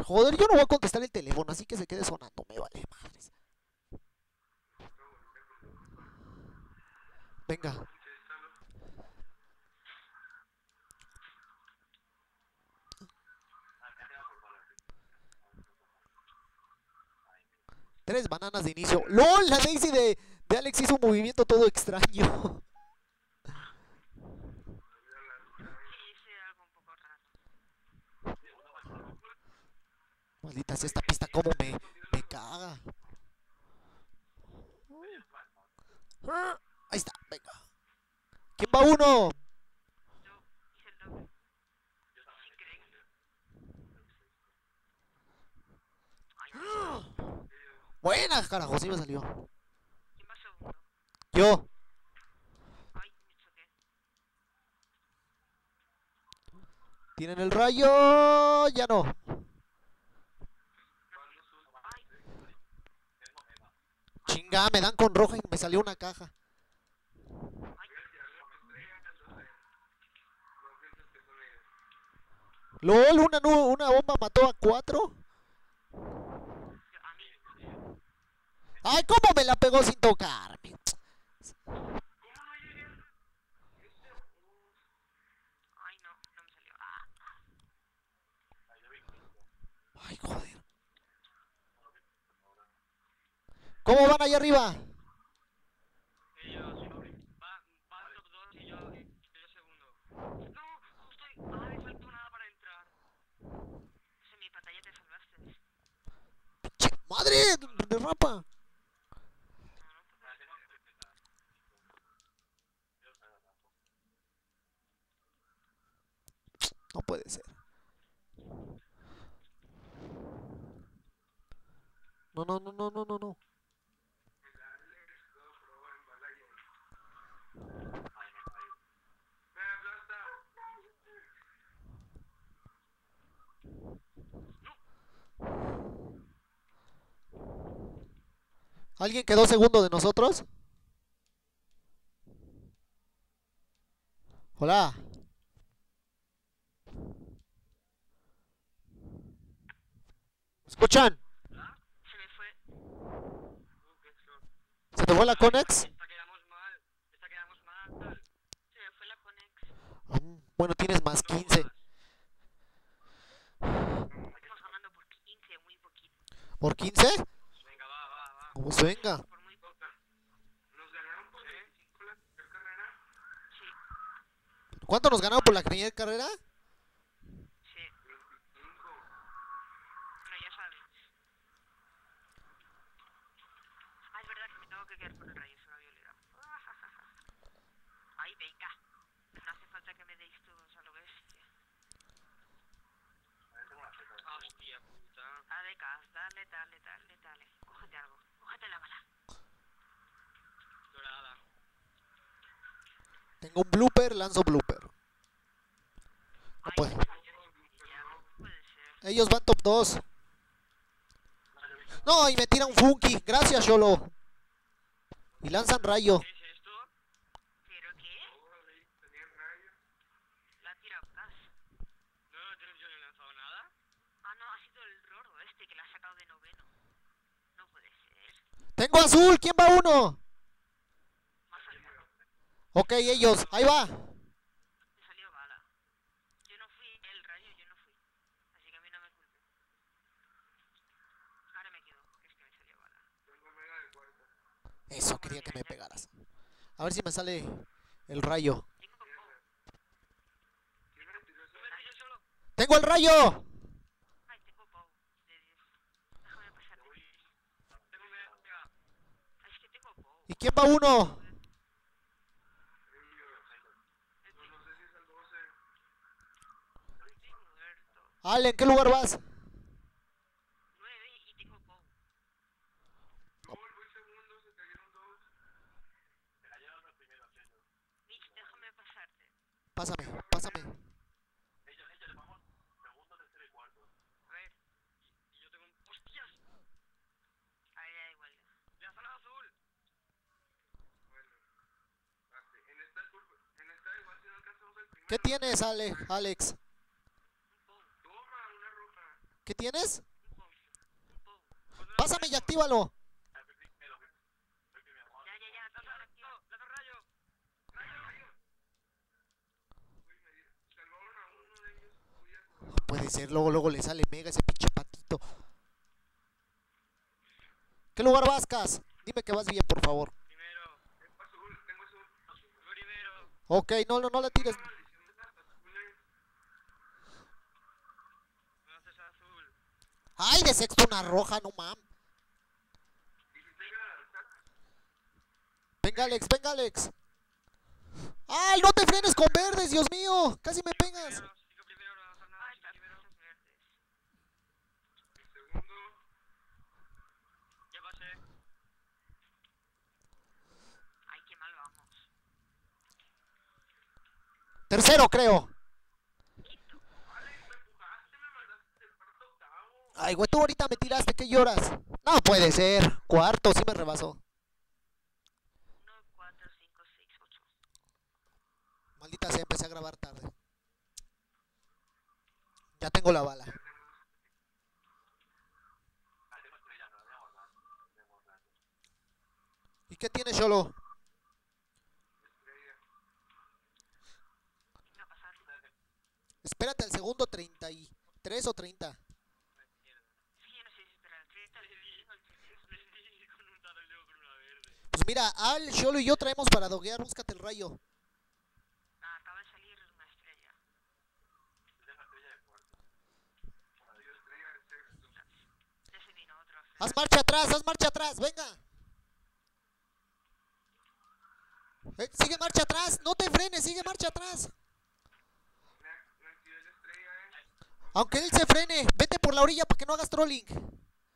Joder, yo no voy a contestar el teléfono, así que se quede sonando, me vale madres. Venga. Tres bananas de inicio. ¡LOL! La Daisy de Alex hizo un movimiento todo extraño. Sí, hice algo un poco raro. Maldita sea esta pista, cómo me caga. Ahí está, venga. ¿Quién va uno? Yo hice el doble. Es increíble. Ay, me choqué. Buena, carajo, sí me salió. ¿Quién va segundo? Yo. Ay, me choqué. ¿Tienen el rayo? Ya no. Ay, Chinga, me dan con roja y me salió una caja. ay. LOL, una bomba mató a 4. A mí. Ay, ¿cómo me la pegó sin tocarme? Ay, no, no me salió. Ah, Ay, joder. ¿Cómo van allá arriba? ellos van top 2 y yo segundo. No, estoy. Ay, faltó nada para entrar. En mi pantalla te salvaste. Che, madre, derrapa. No puede ser. No, no, no, no, no, no, no. ¿Alguien quedó segundo de nosotros? Hola. ¿Escuchan? Se me fue. ¿Se te fue la Conex? Esta quedamos mal. Esta quedamos mal. Se me fue la Conex. Bueno, tienes más 15. Estamos ganando por 15, muy poquito. ¿Por 15? Venga, va. Pues venga. Por muy poco. ¿Nos ganaron por 5 la primera carrera? Sí, ¿Cuánto nos ganaron por la primera carrera? sí. 25. Bueno, ya sabes. Ah, es verdad que me tengo que quedar por el rayo, se me había olvidado. Ay, venga. No hace falta que me deis todos a lo bestia. Hostia puta. Dale, Cas, dale. Cógete algo. Cógete la bala. Dorada. Tengo un blooper, lanzo blooper. No Ay, puede. ya, no puede ser. Ellos van top 2. No, y me tira un funky. Gracias, Yolo. Y lanzan rayo. ¿Qué es esto? ¿Pero qué? La ha tirado Cas. No, yo no he lanzado nada. Ah, no, ha sido el Roro este que la ha sacado de noveno. No puede ser. Tengo azul. ¿Quién va uno? Me ha salido. Ok, ellos. Ahí va. Me salió bala. Yo no fui, el rayo yo no fui. Así que a mí no me culpe. Ahora me quedo, que es que me salió bala. Eso, quería que me pegaras. A ver si me sale el rayo. Tengo poco. ¿Quién me tiró solo? ¡Tengo el rayo! Ay, tengo Pau. De 10. Déjame pasarte. Tengo mega. Ay, es que tengo Pau. ¿Y quién va uno? Estoy muerto. Ale, ¿en qué lugar vas? 9 y tengo Pau. Voy segundo, se cayeron 2. Se cayeron los primeros ellos. Mitch, déjame pasarte. Pásame. Ellos les vamos segundo, tercero y cuarto. A ver. Y yo tengo un... ¡Hostias! A ver, da igual. ¡Ya zona azul! Bueno, en esta igual si no alcanzamos el primero. ¿Qué tienes, Alex? Un Pau. Toma, una roja. ¿Qué tienes? Pues Pásame y actívalo. ya, lanza rayo. No puede ser, luego le sale mega ese pinche patito. ¿Qué lugar vas, Cas? Dime que vas bien, por favor. Primero. Tengo azul. Primero. Ok, no la tires. Me haces azul. Ay, de sexto una roja, no mames. Venga, Alex. ¡Ay, no te frenes con verdes, Dios mío! Casi me pegas. Sigo primero, no pasa nada. Sigo primero, verdes. Segundo. Ya pasé. Ay, qué mal vamos. Tercero, creo. Ay, güey, tú ahorita me tiraste, ¿qué lloras? No puede ser. Cuarto, sí me rebasó. 1, 4, 5, 6, 8. Maldita sea, empecé a grabar tarde. Ya tengo la bala. ¿Y qué tienes, Cholo? Espérate al segundo 33 o 30. Es que yo no sé si esperar. 30 le di con un dado y luego con una verde. Pues mira, Al, Cholo y yo traemos para doguear. Búscate el rayo. Ah, acaba de salir una estrella. Ya se vino otro. Haz marcha atrás, venga. Sigue marcha atrás, no te frenes, sigue marcha atrás. Aunque él se frene, vete por la orilla para que no hagas trolling. Uy,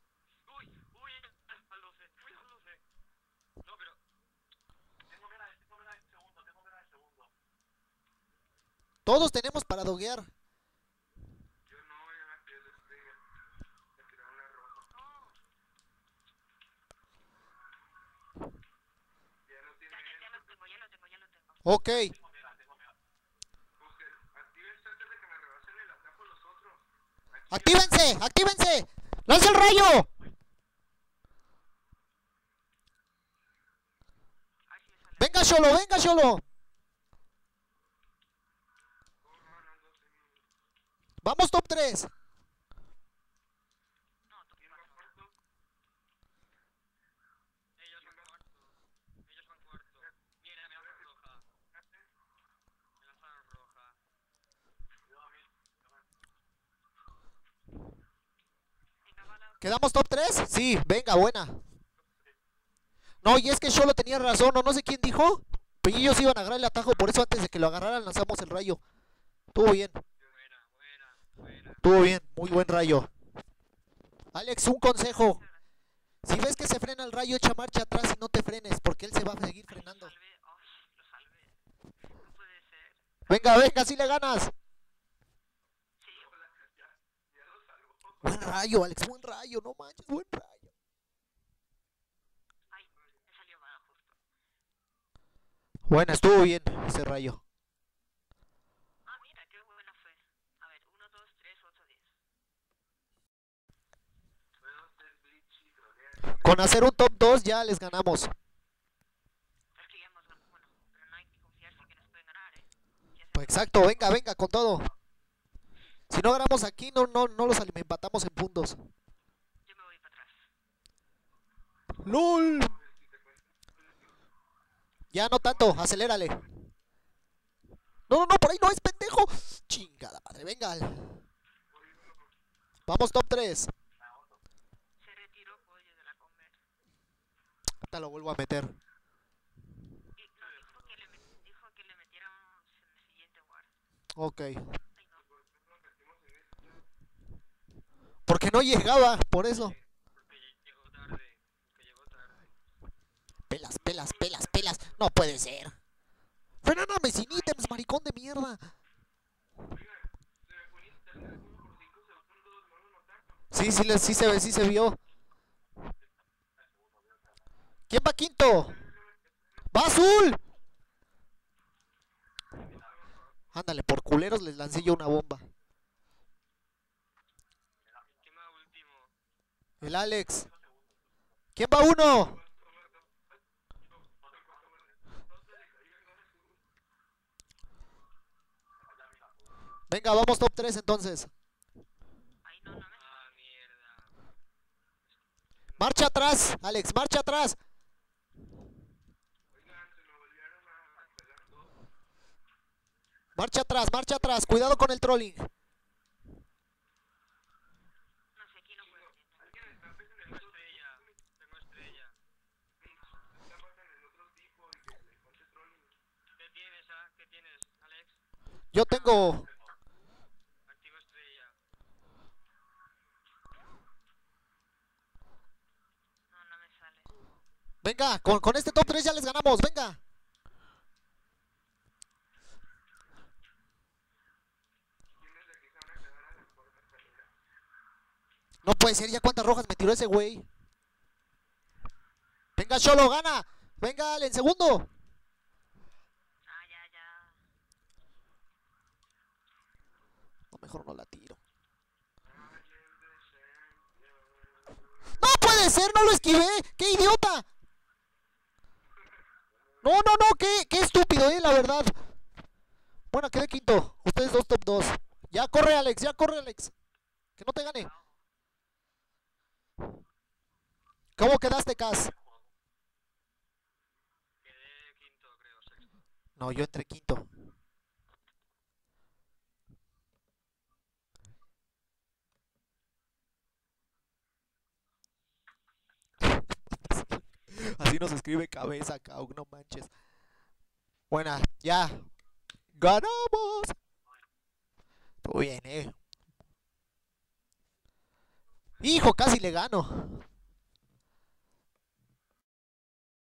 lo sé. No, pero... Tengo vela de segundo. Todos tenemos para doguear. Yo no, ya me tiré la estrella. Me tiraron la roja. Ya lo tiene. Ya lo tengo. Ok. Actívense antes de que me rebasen el atajo los otros. Actívense. ¡Lanza el rayo! Venga, Cholo. Vamos, top 3. Ellos van cuarto. Mira, me lanzaron roja. ¿Quedamos top 3? Sí, venga, buena. No, y es que Cholo tenía razón, o no sé quién dijo. Pero ellos iban a agarrar el atajo, por eso antes de que lo agarraran lanzamos el rayo. Estuvo bien. Buena. Estuvo bien, muy buen rayo. Alex, un consejo. Si ves que se frena el rayo, echa marcha atrás y no te frenes, porque él se va a seguir frenando. Lo salvé. No puede ser. Venga, si le ganas. Sí, ya lo salvó. Buen rayo, Alex, buen rayo, no manches, buen rayo. Ay, me salió mal justo. Bueno, estuvo bien ese rayo. Ah, mira, qué buena fue. A ver, 1, 2, 3, 8, 10. Con hacer un top 2 ya les ganamos. Es que ya hemos ganado. Bueno, pero no hay que confiarse que nos pueden ganar, Pues exacto, venga, con todo. Si no ganamos aquí, no los empatamos en puntos. Yo me voy para atrás. ¡Lol! Ya no tanto, acelérale. No, por ahí no es pendejo. Chingada madre, venga. Vamos, top 3. Se retiró pollo de la comer. Ahorita lo vuelvo a meter. Y no, dijo que le metiéramos en el siguiente war. Ok. Ay, no. Porque no llegaba, por eso. Porque llegó tarde. Pelas. No puede ser. Frenáname sin ítems, maricón de mierda. Sí se vio. ¿Quién va quinto? ¡Va azul! Ándale, por culeros les lancé yo una bomba. El Alex. ¿Quién va uno? Venga, vamos top 3 entonces. Ay, no, no me sale. Ah, mierda. Marcha atrás, Alex, marcha atrás. Marcha atrás. Cuidado con el trolling. No sé, aquí no puedo. Tengo estrella. Tengo estrella. ¿Qué tienes, ah? ¿Qué tienes, Alex? Yo tengo... Activo estrella. No, no me sale. Venga, con este top 3 ya les ganamos, venga. No puede ser, ya cuántas rojas me tiró ese güey. Venga, Cholo, gana. Venga, Ale, en segundo. Ah, ya, ya. No, mejor no la tiro. ¡No puede ser! ¡No lo esquivé! ¡Qué idiota! No, no, no, qué estúpido, la verdad. Bueno, quedé quinto. Ustedes dos top 2. Ya corre, Alex, ya corre, Alex. Que no te gane. ¿Cómo quedaste, Cas? Quedé quinto, creo, sexto. No, yo entré quinto. Así nos escribe cabeza, Cau, no manches. Buena, ya. ¡Ganamos! Muy bien, Hijo, casi le gano.